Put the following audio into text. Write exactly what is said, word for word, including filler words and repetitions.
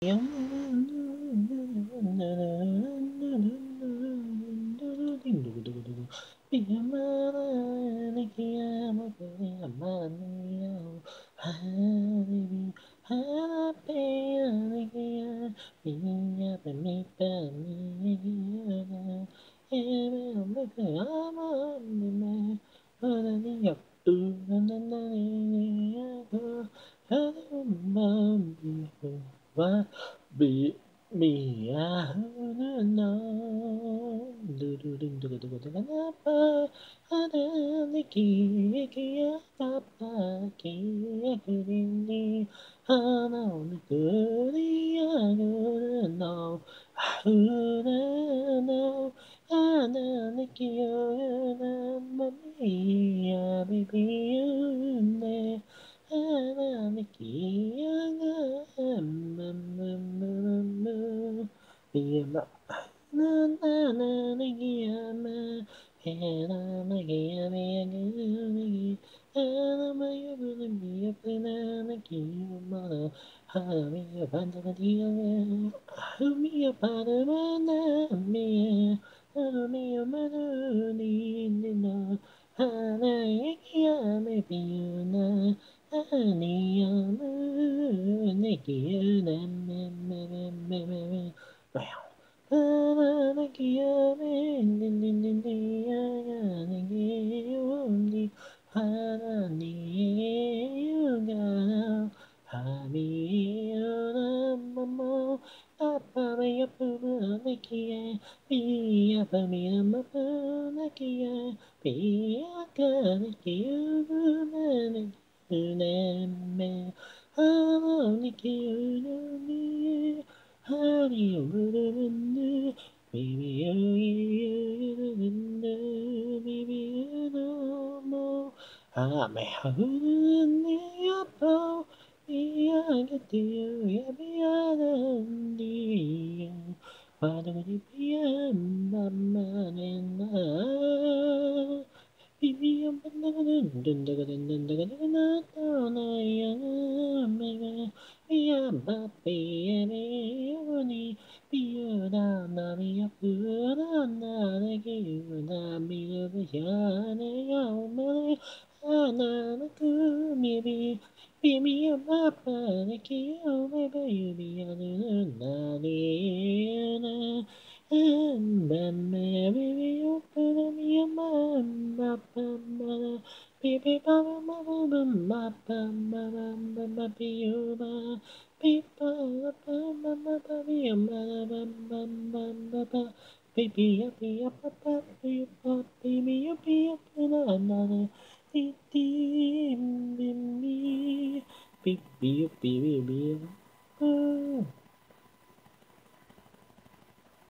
Be me, ah, no, do do do do do do do do pa, ada lagi kia apa kia kini, ana mikuri ana no, ana no, ana lagi ana mami ya baby ne. Ah, mẹ hương nhớ bao Ia cái tiêu ya bia đi và đâu đi bia mama nên Bibi am dun dun dun dun dun dun dun na na ya me ya ba pe me ni pi na na mi ya pu na na na ki na mi ya na ya me na na na ku mi bi bi mi ya ba pa na ki ya me ba yu bi ya na na ni na Baby,